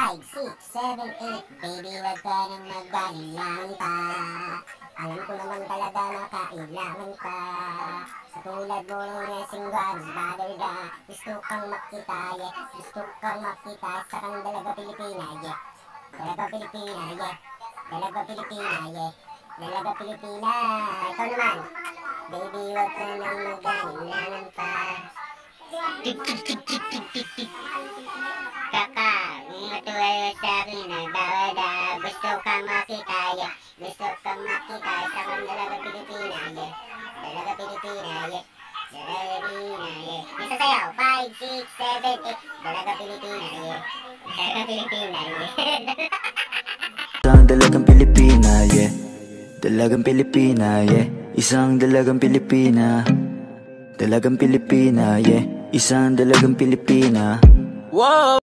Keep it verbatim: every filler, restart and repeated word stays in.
five, six, seven, eight. Baby, wag ka nang magdalilang pa. Alam ko naman talaga na kailangan ka. Sa tulad mo ng resinggan, bagay ka. Gusto kang makita, yeah. Gusto kang makita sa kang dalaga Pilipina, yeah. Dalaga Pilipina, yeah. Dalaga Pilipina, yeah. Dalaga Pilipina. Ikaw naman. Baby, wag ka nang magdalilang pa. Tik tik tik tik tik tik tik. Kaka, matuwa sa akin na dawada. Gusto kang makita, yeah. Gusto kang makita sa kang dalaga Pilipina, yeah. Dalaga Pilipina, yeah. Dalaga Pilipina, yeah. Isa sayaw, five, six, seven, eight. Dalaga Pilipina, yeah. Dalaga Pilipina, yeah. Isang dalagang Pilipina, yeah. Dalagang Pilipina, yeah. Isang dalagang Pilipina. Dalagang Pilipina, yeah. Isang dalagang Pilipina. Wow!